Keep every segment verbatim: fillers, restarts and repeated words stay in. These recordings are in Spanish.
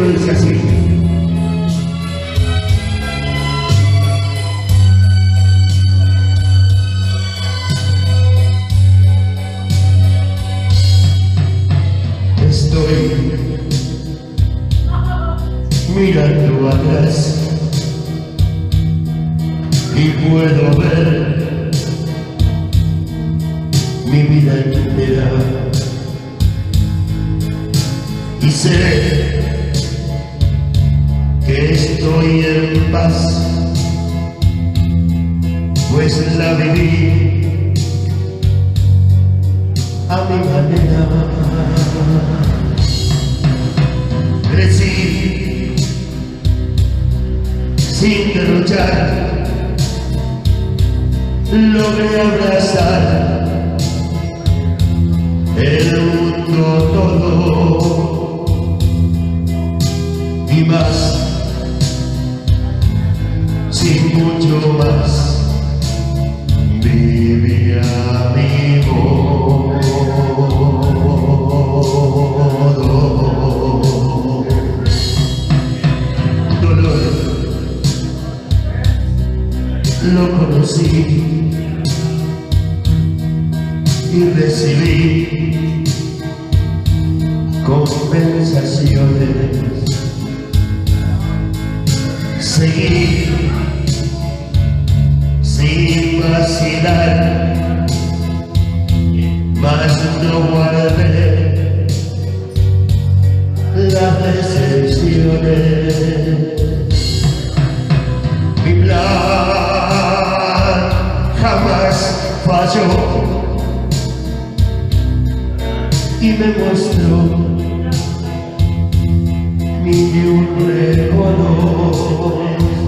esto dice así. Estoy mirando atrás y puedo ver mi vida entera y sé que estoy en paz, pues la viví a mi manera. Crecí sin derrochar, logré abrazar el mundo todo y más, sin mucho más, vivía mi modo. Dolor lo conocí y recibí compensaciones. Seguí sin vacilar, mas no guardé las decepciones. Mi plan jamás falló y me mostró mil y un recuerdo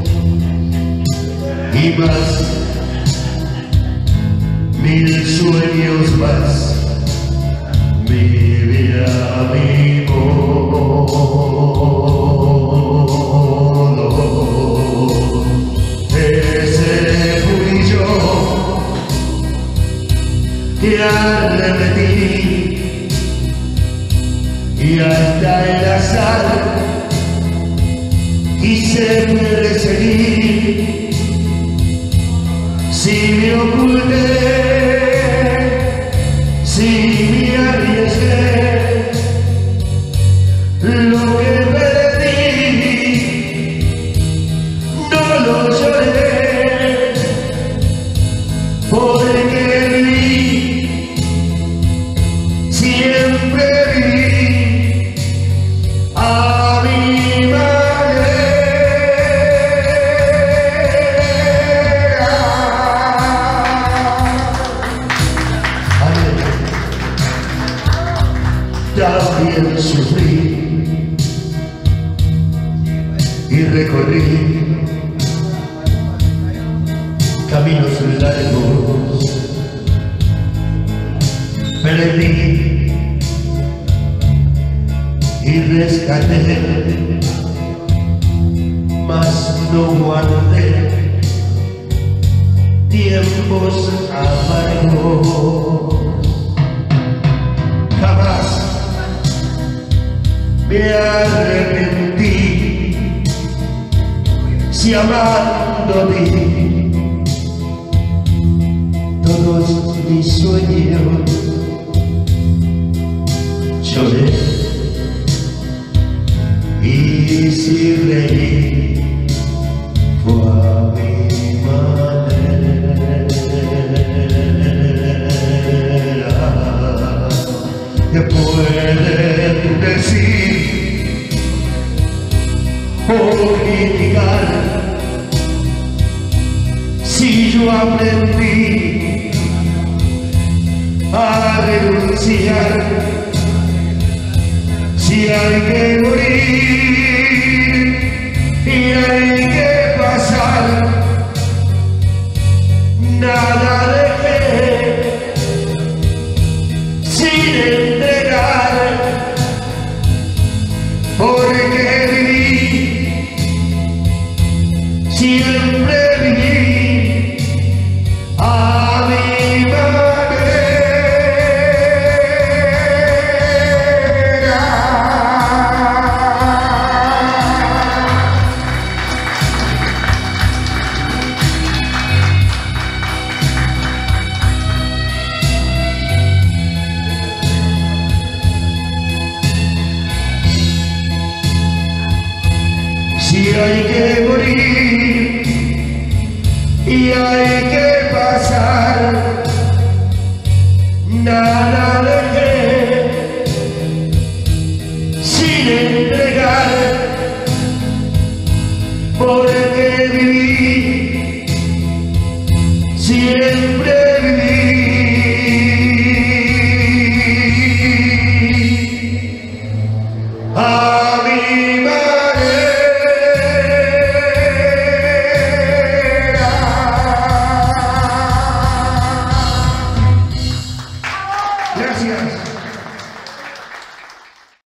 y más, mil sueños más, vivía mi modo. Ese fui yo que arrepentí y hasta el azar quise perseguir. Si me oculté, si me arriesgué, lo que perdí no lo lloré, porque vi, siempre vi a mi manera. También sufrí y recorrí caminos largos, perdí y rescaté, mas no guardé tiempos amargos. Jamás me arrepentí, si amando vi todos mis sueños, lloré y si reí fue a mi manera. Que pueden decir o criticar si yo aprendí a renunciar, si hay que morir y hay que pasar, nada dejé sin entregar, porque viví, siempre viví a mi manera. hay que morir y hay